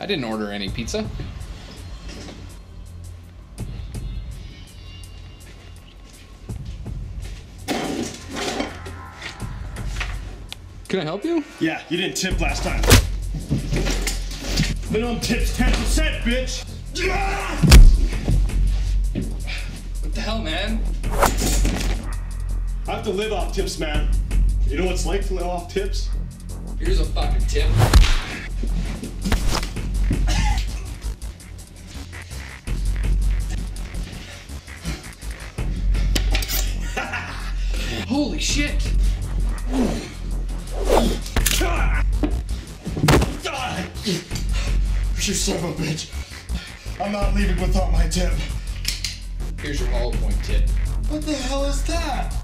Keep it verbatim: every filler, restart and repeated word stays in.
I didn't order any pizza. Can I help you? Yeah, you didn't tip last time. Minimum tip's ten percent, bitch! What the hell, man? I have to live off tips, man. You know what it's like to live off tips? Here's a fucking tip. Holy shit! You son of a bitch. I'm not leaving without my tip. Here's your hollow point tip. What the hell is that?